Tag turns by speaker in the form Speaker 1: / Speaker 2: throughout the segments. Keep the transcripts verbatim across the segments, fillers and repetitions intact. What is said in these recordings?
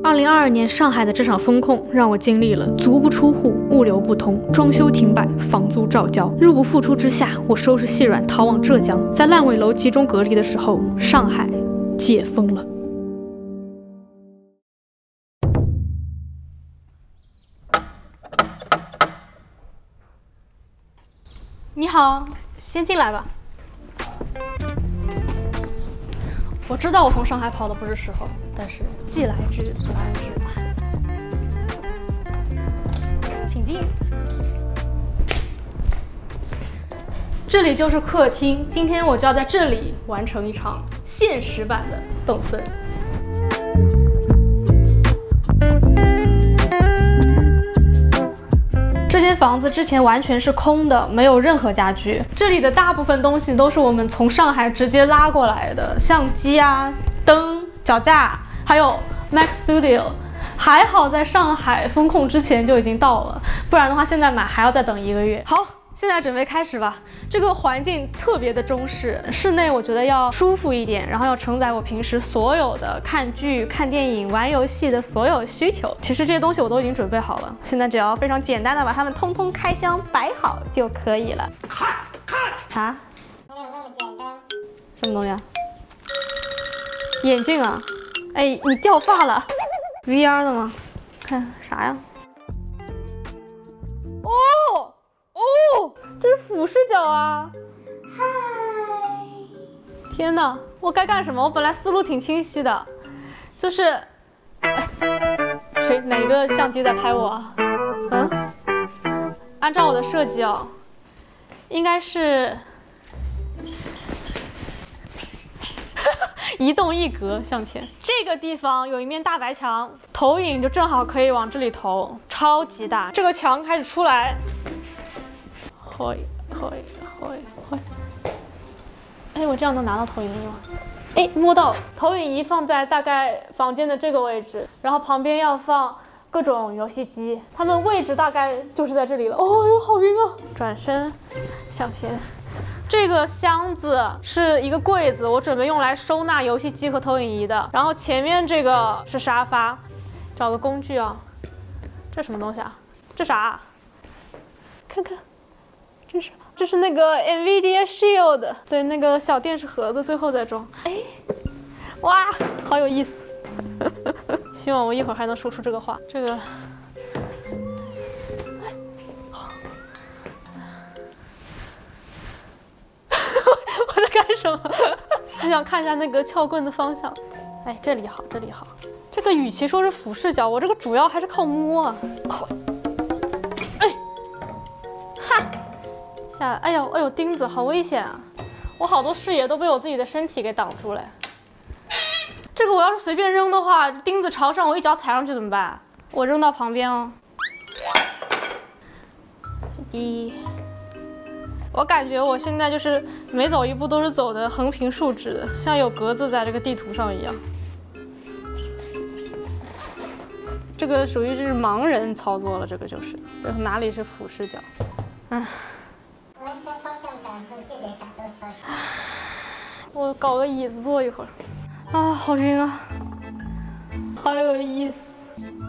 Speaker 1: 二零二二年上海的这场风控，让我经历了足不出户、物流不通、装修停摆、房租照交，入不敷出之下，我收拾细软逃往浙江。在烂尾楼集中隔离的时候，上海解封了。你好，先进来吧。我知道我从上海跑的不是时候，但是既来之则安之嘛。请进。这里就是客厅，今天我就要在这里完成一场现实版的动森。这间房子之前完全是空的，没有任何家具。这里的大部分东西都是我们从上海直接拉过来的，相机啊、灯、脚架，还有 Mac Studio。还好在上海封控之前就已经到了，不然的话现在买还要再等一个月。好，现在准备开始吧。这个环境特别的中式，室内我觉得要舒服一点，然后要承载我平时所有的看剧、看电影、玩游戏的所有需求。其实这些东西我都已经准备好了，现在只要非常简单的把它们通通开箱摆好就可以了。啊？没有那么简单。什么东西啊？眼镜啊？哎，你掉发了 ？V R 的吗？看啥呀？哦哦，这是俯视角啊！嗨，天哪，我该干什么？我本来思路挺清晰的，就是，哎，谁哪个相机在拍我啊？嗯，按照我的设计哦，应该是移动一格向前。这个地方有一面大白墙，投影就正好可以往这里投，超级大。这个墙开始出来。会会会会，哎，我这样能拿到投影仪吗？哎，摸到投影仪放在大概房间的这个位置，然后旁边要放各种游戏机，它们位置大概就是在这里了。哦哟，好晕啊！转身向前，这个箱子是一个柜子，我准备用来收纳游戏机和投影仪的。然后前面这个是沙发，找个工具啊，这什么东西啊？这啥？看看。这是这是那个 NVIDIA Shield， 对，那个小电视盒子最后再装。哎，哇，好有意思！希望我一会儿还能说出这个话。这个，哎，好，我在干什么？我想看一下那个撬棍的方向。哎，这里好，这里好。这个与其说是俯视角，我这个主要还是靠摸啊。好。哎呦哎呦，钉子好危险啊！我好多视野都被我自己的身体给挡住了。这个我要是随便扔的话，钉子朝上，我一脚踩上去怎么办？我扔到旁边哦。滴，我感觉我现在就是每走一步都是走的横平竖直的，像有格子在这个地图上一样。这个属于是盲人操作了，这个就是，哪里是俯视角？唉。完全方向感和距离感都消失。我搞个椅子坐一会儿。啊，好晕啊，好有意思。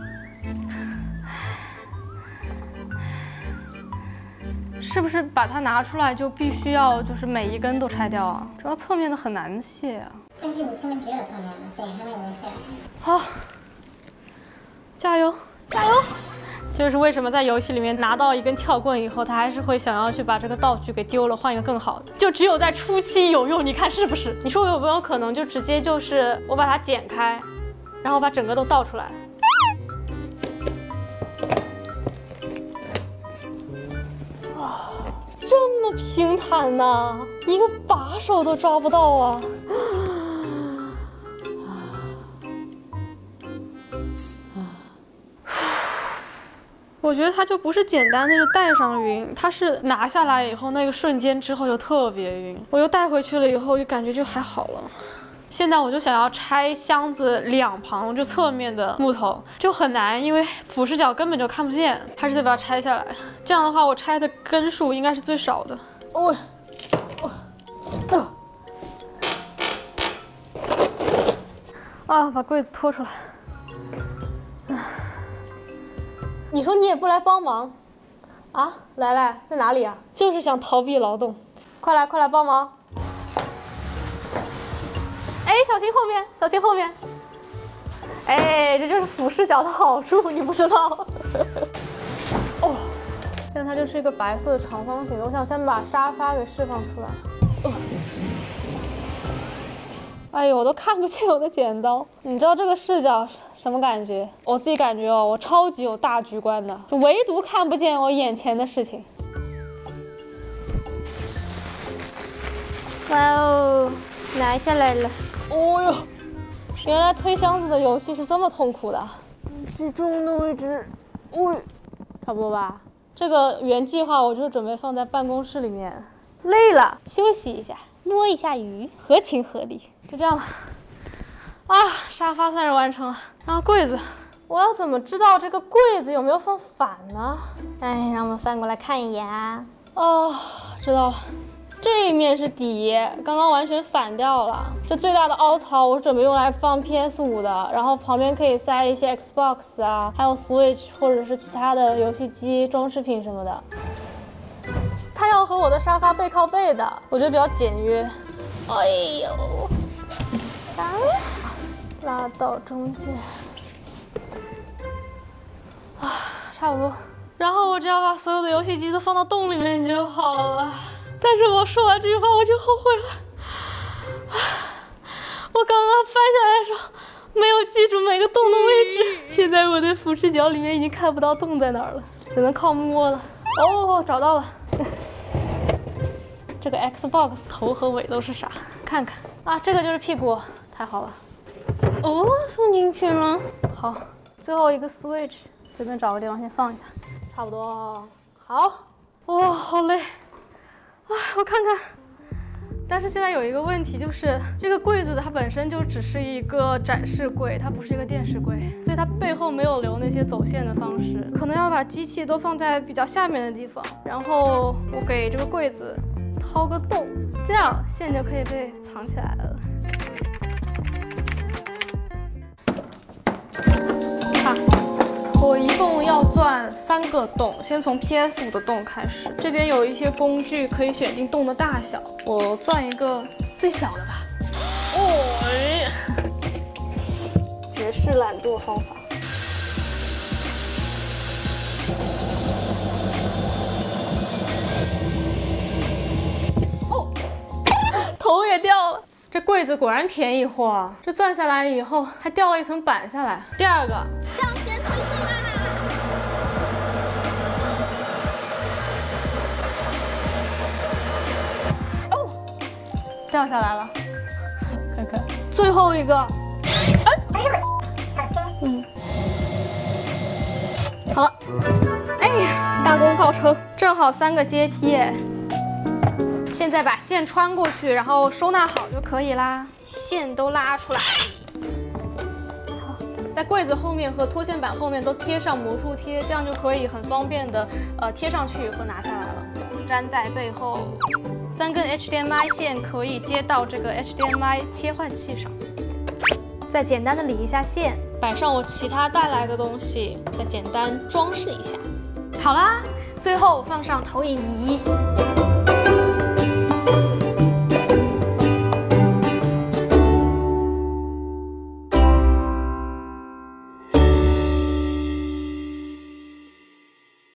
Speaker 1: 是不是把它拿出来就必须要就是每一根都拆掉啊？主要侧面的很难卸啊。但是你现在只有侧面了，顶上的已经卸了。好，加油，加油！这就是为什么在游戏里面拿到一根撬棍以后，他还是会想要去把这个道具给丢了，换一个更好的。就只有在初期有用，你看是不是？你说有没有可能就直接就是我把它剪开，然后把整个都倒出来？哇，这么平坦呐，一个把手都抓不到啊！我觉得它就不是简单的是带上晕，它是拿下来以后那个瞬间之后就特别晕，我又带回去了以后就感觉就还好了。现在我就想要拆箱子两旁就侧面的木头，就很难，因为俯视角根本就看不见，还是得把它拆下来。这样的话，我拆的根数应该是最少的。哦，哦，哦，啊，把柜子拖出来。 你说你也不来帮忙，啊？来来，在哪里啊？就是想逃避劳动，快来快来帮忙！哎，小心后面，小心后面！哎，这就是俯视角的好处，你不知道？哦，现在它就是一个白色的长方形的，我想先把沙发给释放出来。呃哎呦，我都看不见我的剪刀。你知道这个视角什么感觉？我自己感觉哦，我超级有大局观的，就唯独看不见我眼前的事情。哇哦，拿下来了！哦呦，原来推箱子的游戏是这么痛苦的。居中的位置，哦，差不多吧。这个原计划我就准备放在办公室里面，累了休息一下，摸一下鱼，合情合理。就这样了，啊，沙发算是完成了。然后柜子，我要怎么知道这个柜子有没有放反呢？哎，让我们翻过来看一眼啊。哦，知道了，这一面是底，刚刚完全反掉了。这最大的凹槽我是准备用来放 P S 五 的，然后旁边可以塞一些 Xbox 啊，还有 Switch 或者是其他的游戏机、装饰品什么的。它要和我的沙发背靠背的，我觉得比较简约。哎呦！刚好拉到中间，啊，差不多。然后我只要把所有的游戏机都放到洞里面就好了。但是我说完这句话我就后悔了，我刚刚翻下来的时候没有记住每个洞的位置，现在我的俯视角里面已经看不到洞在哪儿了，只能靠摸了。哦，找到了。这个 Xbox 头和尾都是啥？看看啊，这个就是屁股，太好了。哦，放进去了。好，最后一个 Switch， 随便找个地方先放一下，差不多。好，哇，好累。啊，我看看。但是现在有一个问题，就是这个柜子它本身就只是一个展示柜，它不是一个电视柜，所以它背后没有留那些走线的方式，可能要把机器都放在比较下面的地方，然后我给这个柜子掏个洞，这样线就可以被藏起来了。看，我一共要钻三个洞，先从 P S 五 的洞开始。这边有一些工具可以选定洞的大小，我钻一个最小的吧。哦，绝世懒惰方法。哦，头也掉了。这柜子果然便宜货啊！这钻下来以后还掉了一层板下来。第二个，向前推进啦！哦，掉下来了，看看。最后一个，哎，嗯，好了，哎呀，大功告成，正好三个阶梯。现在把线穿过去，然后收纳好就可以啦。线都拉出来，在柜子后面和拖线板后面都贴上魔术贴，这样就可以很方便的呃贴上去和拿下来了。粘在背后，三根 H D M I 线可以接到这个 H D M I 切换器上。再简单的理一下线，摆上我其他带来的东西，再简单装饰一下。好啦，最后放上投影仪。